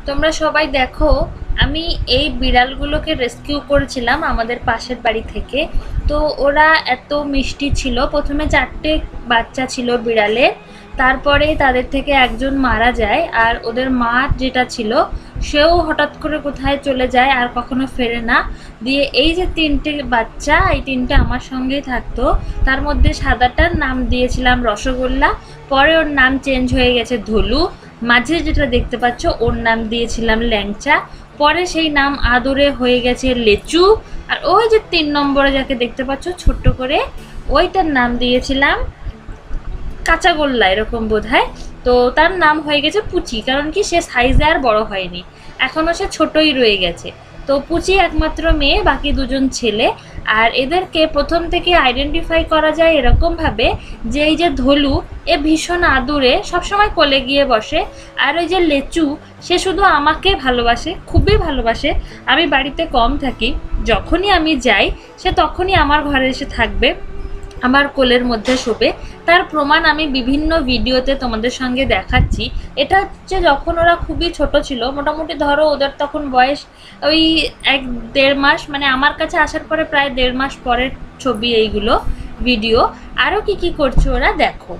তোমরা সবাই দেখো, আমি এই বিড়ালগুলোকে রেস্কিউ করেছিলাম আমাদের পাশের বাড়ি থেকে। তো ওরা এত মিষ্টি ছিল। প্রথমে 4টে বাচ্চা ছিল বিড়ালের, তারপরে তাদের থেকে একজন মারা যায়। আর ওদের মা যেটা ছিল সেও হঠাৎ করে কোথায় চলে যায় আর কখনো ফেরে না। দিয়ে এই যে 3টে বাচ্চা, এই 3টে আমার সঙ্গেই থাকতো। তার মধ্যে সাদাটার নাম দিয়েছিলাম রসগোল্লা, পরে ওর নাম চেঞ্জ হয়ে গেছে ধলু। মাঝে যেটা দেখতে পাচ্ছ ওর নাম দিয়েছিলাম ল্যাংচা, পরে সেই নাম আদরে হয়ে গেছে লেচু। আর ওই যে 3 নম্বরে যাকে দেখতে পাচ্ছ ছোট্ট করে, ওইটার নাম দিয়েছিলাম কাঁচাগোল্লা এরকম বোধহয়। তো তার নাম হয়ে গেছে পুচি, কারণ কি সে সাইজে আর বড় হয়নি, এখনও সে ছোটই রয়ে গেছে। তো পুচি একমাত্র মেয়ে, বাকি দুজন ছেলে। আর এদেরকে প্রথম থেকে আইডেন্টিফাই করা যায় এরকমভাবে যে এই যে ধলু, এ ভীষণ আদুরে, সবসময় কোলে গিয়ে বসে। আর ওই যে লেচু, সে শুধু আমাকে ভালোবাসে, খুবই ভালোবাসে। আমি বাড়িতে কম থাকি, যখনই আমি যাই সে তখনই আমার ঘরে এসে থাকবে, আমার কোলের মধ্যে শোবে। তার প্রমাণ আমি বিভিন্ন ভিডিওতে তোমাদের সঙ্গে দেখাচ্ছি। এটা হচ্ছে যখন ওরা খুবই ছোট ছিল, মোটামুটি ধরো ওদের তখন বয়স ওই 1-1.5 মাস, মানে আমার কাছে আসার পরে প্রায় 1.5 মাস পরের ছবি এইগুলো ভিডিও। আরও কি করছে ওরা দেখো।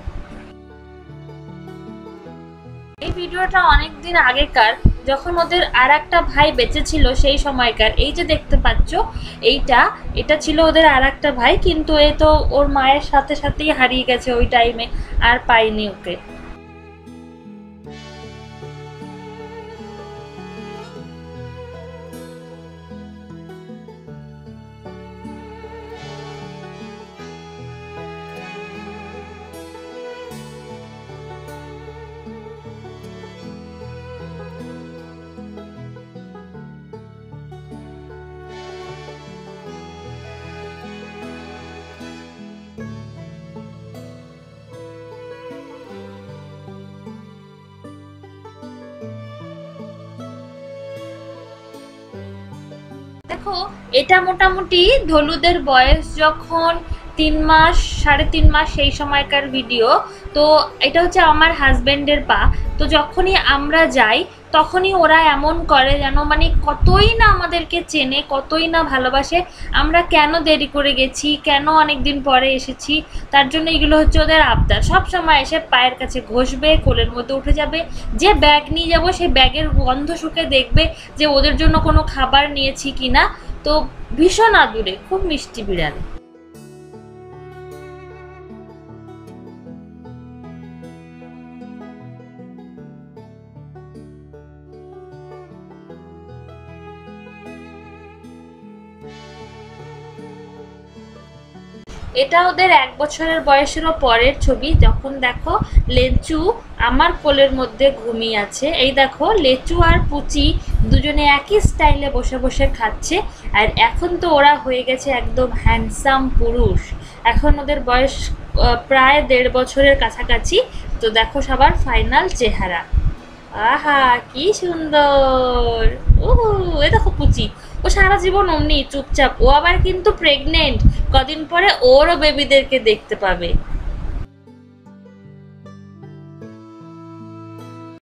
এই ভিডিওটা অনেক দিন আগেকার, যখন ওদের আর একটা ভাই বেঁচে ছিল সেই সময়কার। এই যে দেখতে পাচ্ছ এটা ছিল ওদের আর একটা ভাই, কিন্তু এ তো ওর মায়ের সাথে সাথেই হারিয়ে গেছে ওই টাইমে, আর পাইনি ওকে। দেখো, এটা মোটামুটি ধলুদের বয়স যখন 3 মাস 3.5 মাস সেই সময়কার ভিডিও। তো এটা হচ্ছে আমার হাজবেন্ডের পা। তো যখনই আমরা যাই তখনই ওরা এমন করে যেন মানে কতই না আমাদেরকে চেনে, কতই না ভালোবাসে। আমরা কেন দেরি করে গেছি, কেন অনেক দিন পরে এসেছি, তার জন্য এগুলো হচ্ছে ওদের আবদার। সব সময় এসে পায়ের কাছে ঘষবে, কোলের মধ্যে উঠে যাবে। যে ব্যাগ নিয়ে যাব সেই ব্যাগের গন্ধ শুকে দেখবে যে ওদের জন্য কোনো খাবার নিয়েছি কিনা। তো ভীষণ আদুরে, খুব মিষ্টি বিড়াল। এটা ওদের 1 বছরের বয়সেরও পরের ছবি। যখন দেখো লেচু আমার কোলের মধ্যে ঘুমিয়ে আছে। এই দেখো লেচু আর পুচি দুজনে একই স্টাইলে বসে বসে খাচ্ছে। আর এখন তো ওরা হয়ে গেছে একদম হ্যান্ডসাম পুরুষ। এখন ওদের বয়স প্রায় 1.5 বছরের কাছাকাছি। তো দেখো সবার ফাইনাল চেহারা, আহা কি সুন্দর। ওহো, এ দেখো পুচি, ও সারা জীবন অমনি চুপচাপ। ও আবার কিন্তু প্রেগনেন্ট, কদিন পরে ওরও বেবিদেরকে দেখতে পাবে।